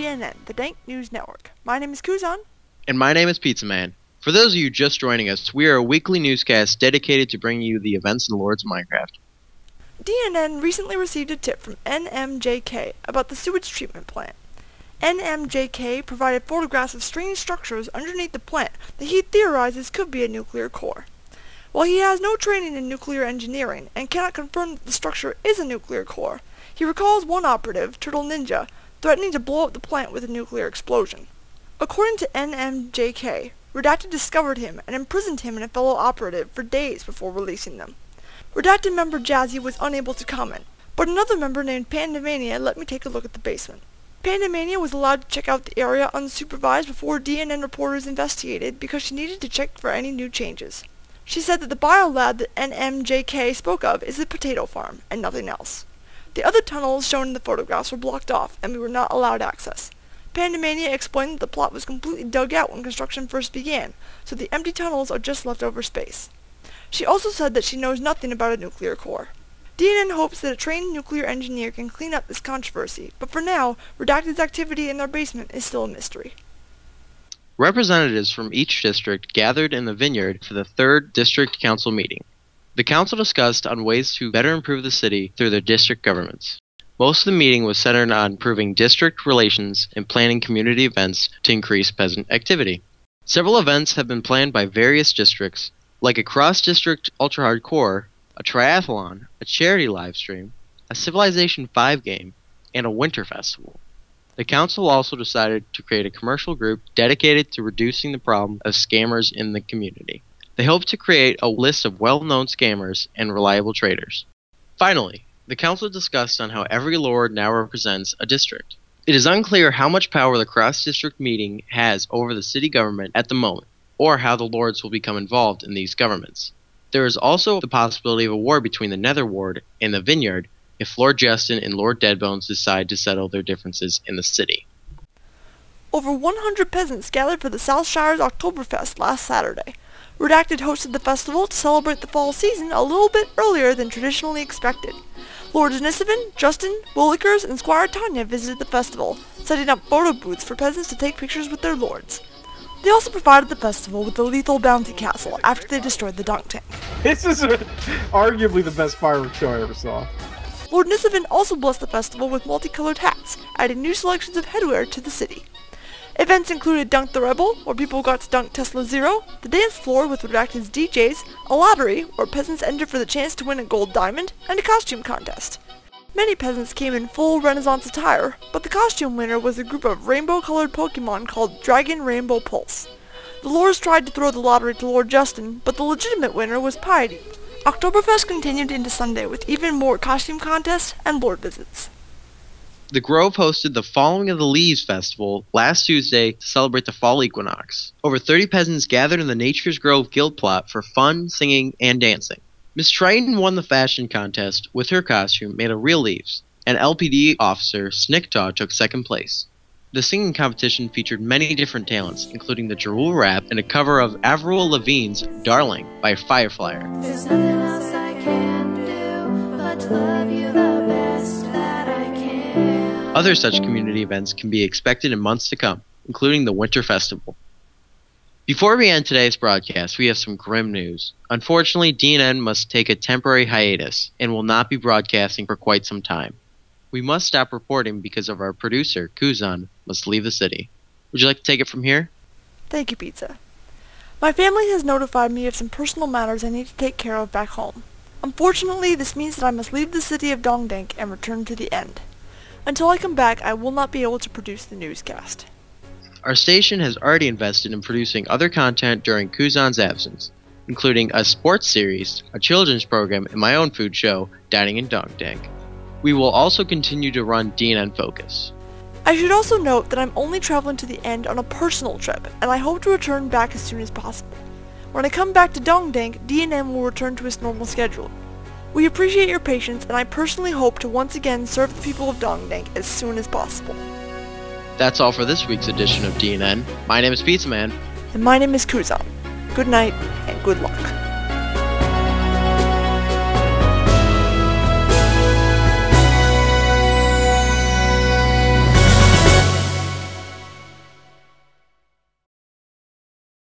DNN, the Dank News Network. My name is Kuzon. And my name is Pizza Man. For those of you just joining us, we are a weekly newscast dedicated to bringing you the events and lores of Minecraft. DNN recently received a tip from NMJK about the sewage treatment plant. NMJK provided photographs of strange structures underneath the plant that he theorizes could be a nuclear core. While he has no training in nuclear engineering and cannot confirm that the structure is a nuclear core, he recalls one operative, Turtle Ninja, threatening to blow up the plant with a nuclear explosion. According to NMJK, Redacted discovered him and imprisoned him and a fellow operative for days before releasing them. Redacted member Jazzy was unable to comment, but another member named Pandamania let me take a look at the basement. Pandamania was allowed to check out the area unsupervised before DNN reporters investigated because she needed to check for any new changes. She said that the biolab that NMJK spoke of is a potato farm and nothing else. The other tunnels shown in the photographs were blocked off and we were not allowed access. Pandamania explained that the plot was completely dug out when construction first began, so the empty tunnels are just leftover space. She also said that she knows nothing about a nuclear core. DNN hopes that a trained nuclear engineer can clean up this controversy, but for now, Redacted's activity in their basement is still a mystery. Representatives from each district gathered in the vineyard for the 3rd District Council meeting. The council discussed on ways to better improve the city through their district governments. Most of the meeting was centered on improving district relations and planning community events to increase peasant activity. Several events have been planned by various districts, like a cross-district ultra-hardcore, a triathlon, a charity livestream, a Civilization 5 game, and a winter festival. The council also decided to create a commercial group dedicated to reducing the problem of scammers in the community. They hope to create a list of well-known scammers and reliable traders. Finally, the council discussed on how every lord now represents a district. It is unclear how much power the cross-district meeting has over the city government at the moment, or how the lords will become involved in these governments. There is also the possibility of a war between the Nether Ward and the Vineyard if Lord Justin and Lord Deadbones decide to settle their differences in the city. Over 100 peasants gathered for the South Shire's Oktoberfest last Saturday. Redacted hosted the festival to celebrate the fall season a little bit earlier than traditionally expected. Lords Nisovin, Justin, Willakers, and Squire Tanya visited the festival, setting up photo booths for peasants to take pictures with their lords. They also provided the festival with the lethal bounty castle after they destroyed the Donk Dank. This is arguably the best fireworks show I ever saw. Lord Nisovin also blessed the festival with multicolored hats, adding new selections of headwear to the city. Events included Dunk the Rebel, where people got to dunk Tesla Zero, the dance floor with Redacted's DJs, a lottery, where peasants entered for the chance to win a gold diamond, and a costume contest. Many peasants came in full Renaissance attire, but the costume winner was a group of rainbow-colored Pokemon called Dragon Rainbow Pulse. The lords tried to throw the lottery to Lord Justin, but the legitimate winner was Piety. Oktoberfest continued into Sunday with even more costume contests and lord visits. The Grove hosted the Following of the Leaves festival last Tuesday to celebrate the fall equinox. Over 30 peasants gathered in the Nature's Grove guild plot for fun, singing, and dancing. Miss Triton won the fashion contest with her costume made of real leaves, and LPD officer Snicktaw took 2nd place. The singing competition featured many different talents, including the Jarul rap and a cover of Avril Lavigne's Darlin by Phireflyer. There's nothing else I can do but to love you the best that I can. Other such community events can be expected in months to come, including the Winter Festival. Before we end today's broadcast, we have some grim news. Unfortunately, DNN must take a temporary hiatus and will not be broadcasting for quite some time. We must stop reporting because of our producer, Kuzon, must leave the city. Would you like to take it from here? Thank you, Pizza. My family has notified me of some personal matters I need to take care of back home. Unfortunately, this means that I must leave the city of Donk Dank and return to the end. Until I come back, I will not be able to produce the newscast. Our station has already invested in producing other content during Kuzon's absence, including a sports series, a children's program, and my own food show, Dining in Donk Dank. We will also continue to run DNN Focus. I should also note that I'm only traveling to the end on a personal trip, and I hope to return back as soon as possible. When I come back to Donk Dank, DNN will return to its normal schedule. We appreciate your patience, and I personally hope to once again serve the people of Donk Dank as soon as possible. That's all for this week's edition of DNN. My name is Pizza Man. And my name is Kuzon. Good night, and good luck.